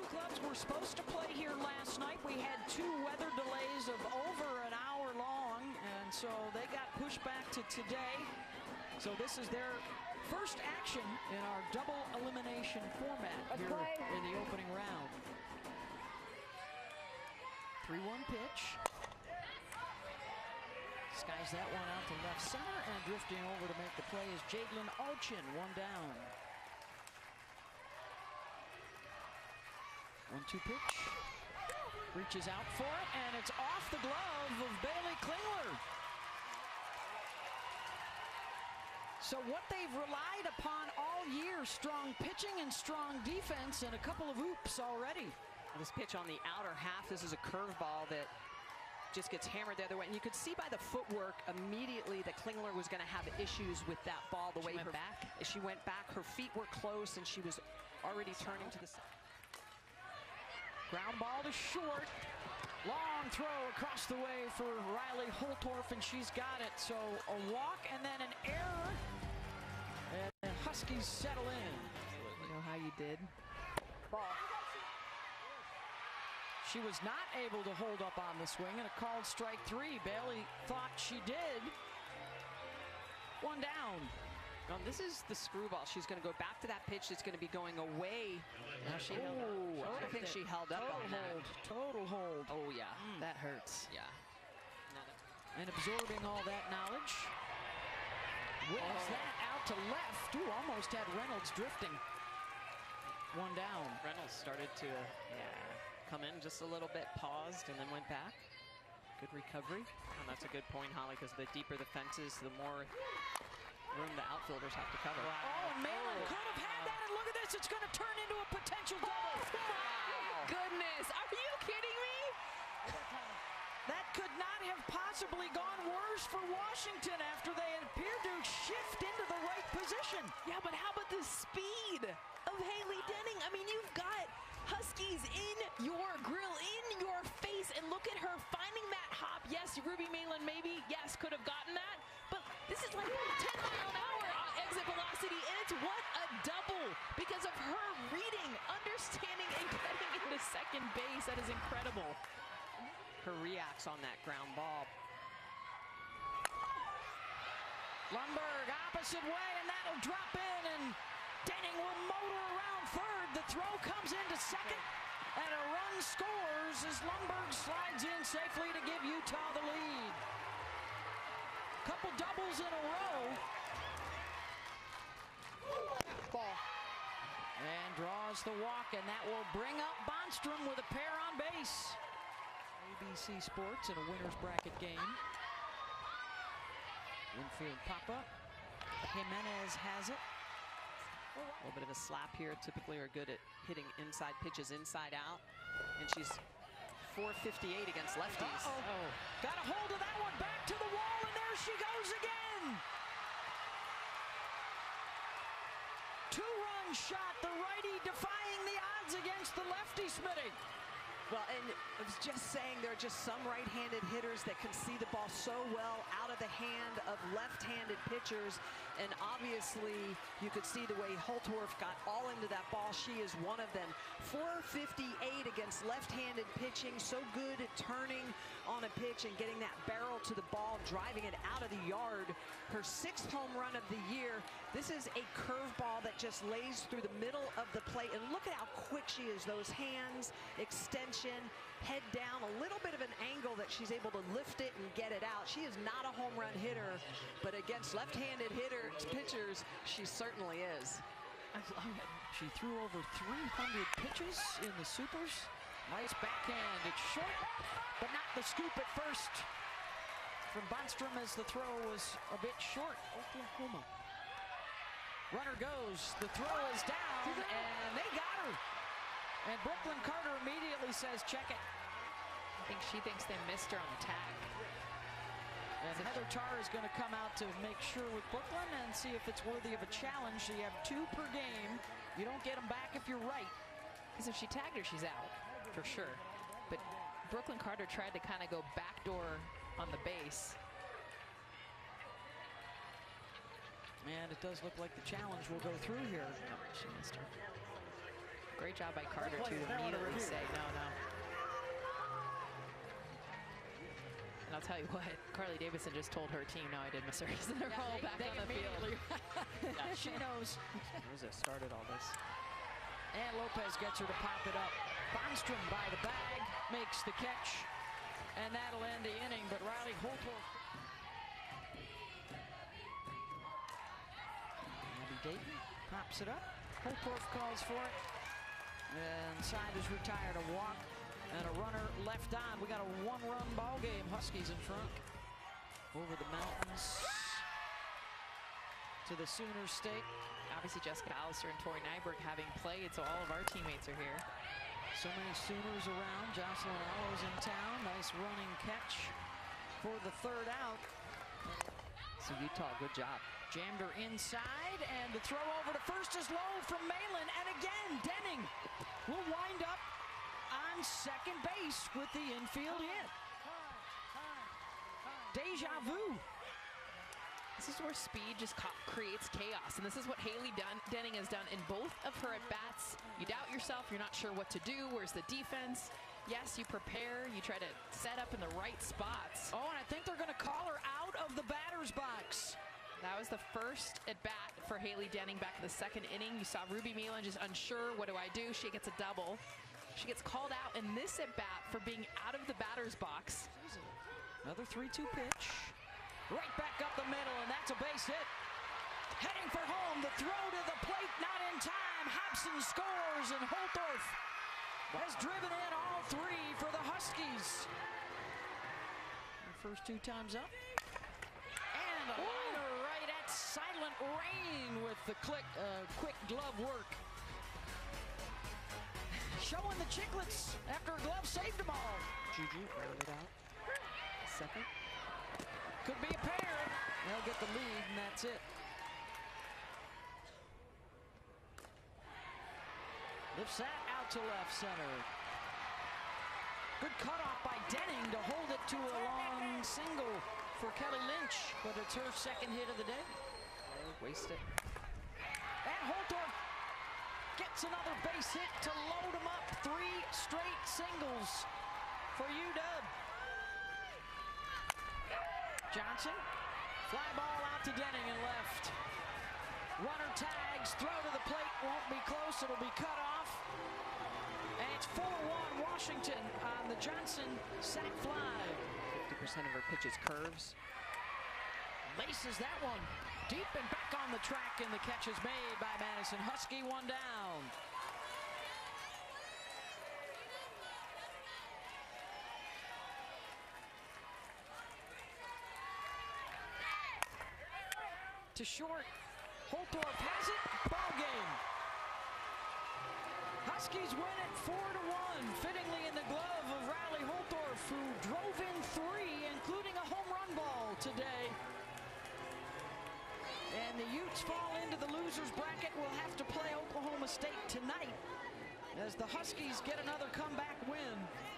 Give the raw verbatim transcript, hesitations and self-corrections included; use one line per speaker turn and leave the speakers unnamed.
two clubs were supposed to play here last night. We had two weather delays of over an hour long, and so they got pushed back to today. So this is their first action in our double elimination format here in the opening round. three one pitch. Skies that one out to left center, and drifting over to make the play is Jadlyn Alchin, one down. one two pitch. Reaches out for it, and it's off the glove of Bailey Klingler. So what they've relied upon all year, strong pitching and strong defense, and a couple of oops already.
This pitch on the outer half, this is a curveball that just gets hammered the other way. And you could see by the footwork immediately that Klingler was going to have issues with that ball. The
she
way
went
her
back.
As she went back, her feet were close, and she was already turning to the side.
Ground ball to short. Long throw across the way for Riley Holtorf, and she's got it. So a walk and then an error. And the Huskies settle in.
You know how you did?
Ball. She was not able to hold up on the swing, and a called strike three. Bailey thought she did. One down.
Now, this is the screwball. She's going to go back to that pitch that's going to be going away. Now she held
Ooh,
up. I think she held up
total
on that.
hold. Total hold.
Oh, yeah.
Mm.
That hurts. Yeah.
And absorbing all that knowledge. Whips
Oh.
that out to left. Ooh, almost had Reynolds drifting. One down.
Reynolds started to yeah, come in just a little bit, paused, and then went back. Good recovery. And that's a good point, Holly, because the deeper the fences, the more room the outfielders have to cover.
Wow. Oh, and Malin
Oh.
could have had that, and look at this. It's going to turn into a potential double.
Oh, wow.
Goodness, are you kidding me?
That could not have possibly gone worse for Washington after they appeared to shift into the right position.
Yeah, but how about the speed of Haley Denning? I mean, you've got Huskies in your grill, in your face, and look at her finding that hop. Yes, Ruby Malin maybe, yes, could have gotten that, but this is like ten mile an hour exit velocity, and it's what a double because of her reading, understanding, and getting into second base. That is incredible.
Her reacts on that ground ball.
Lundberg opposite way, and that'll drop in, and Denning will motor around third. The throw comes into second, and a run scores as Lundberg slides in safely to give Utah the lead. Couple doubles in a row.
Ball.
And draws the walk, and that will bring up Bonstrom with a pair on base. A B C Sports in a winner's bracket game. Infield pop-up. Jimenez has it.
A little bit of a slap here. Typically are good at hitting inside pitches inside out. And she's four fifty-eight against lefties.
Uh-oh. Oh. Got a hold of that one, back to the wall, and there she goes again. Two-run shot, the righty defying the odds against the lefty, Smitty.
Well, and I was just saying there are just some right-handed hitters that can see the ball so well out of the hand of left-handed pitchers. And obviously, you could see the way Holtorf got all into that ball. She is one of them. four fifty-eight against left-handed pitching. So good at turning on a pitch and getting that barrel to the ball, driving it out of the yard. Her sixth home run of the year. This is a curveball that just lays through the middle of the plate. And look at how quick she is. Those hands, extension, head down, a little bit of an angle that she's able to lift it and get it out. She is not a home run hitter, but against left-handed hitters, pitchers, she certainly is.
I love it. She threw over three hundred pitches in the Supers. Nice backhand. It's short, but not the scoop at first from Bonstrom as the throw was a bit short. Oklahoma. Runner goes. The throw is down, and they got her. And Brooklyn Carter immediately says, check it.
I think she thinks they missed her on the tag.
And Heather Tarr is going to come out to make sure with Brooklyn and see if it's worthy of a challenge. So you have two per game. You don't get them back if you're right.
Because if she tagged her, she's out, for sure. But Brooklyn Carter tried to kind of go backdoor on the base.
And it does look like the challenge will go through here.
Oh, she missed her. Great job by Carter to immediately say, no, no. And I'll tell you what, Carly Davidson just told her team, no, I did miss her. They're
Yeah,
all
they,
back
they
on the field.
yeah, she knows.
Where's it started all this?
And Lopez gets her to pop it up. Bonstrom by the bag, makes the catch. And that'll end the inning, but Riley Holtorf. Abby Dayton pops it up. Holtorf calls for it. And side is retired, a walk. And a runner left on. We got a one-run ball game. Huskies in front. Over the mountains to the Sooner State.
Obviously, Jessica Allister and Tori Nyberg having played, so all of our teammates are here.
So many Sooners around. Jocelyn Allo's in town. Nice running catch for the third out.
So Utah, good job.
Jammed her inside, and the throw over to first is low from Malin. And again, Denning will wind up on second base with the infield hit. Deja vu.
This is where speed just creates chaos, and this is what Haley Dun Denning has done in both of her at-bats. You doubt yourself, you're not sure what to do, where's the defense? Yes, you prepare, you try to set up in the right spots.
Oh, and I think they're going to call her out of the batter's box.
That was the first at-bat for Haley Denning back in the second inning. You saw Ruby Malin just unsure, what do I do? She gets a double. She gets called out in this at-bat for being out of the batter's box.
Another three two pitch. Right back up the middle, and that's a base hit. Heading for home, the throw to the plate, not in time. Hobson scores, and Holtorf has driven in all three for the Huskies. The first two times up. And a liner right at Silent Rain with the click, uh, quick glove work. Showing the chicklets after a glove saved them all.
Juju rounded out. Second.
Could be a pair. They'll get the lead, and that's it. Lifts that out to left center. Good cutoff by Denning to hold it to a long single for Kelly Lynch, but it's her second hit of the day.
Waste it.
And Holtorf gets another base hit to load him up. Three straight singles for U W. Johnson, fly ball out to Denning and left. Runner tags, throw to the plate, won't be close, it'll be cut off. And it's four one Washington on the Johnson sac fly.
fifty percent of her pitches curves.
Laces that one deep and back on the track, and the catch is made by Madison Husky, one down. To short, Holtorf has it, ball game. Huskies win it four to one, fittingly in the glove of Riley Holtorf, who drove in three, including a home run ball today. And the Utes fall into the losers bracket. Will have to play Oklahoma State tonight as the Huskies get another comeback win.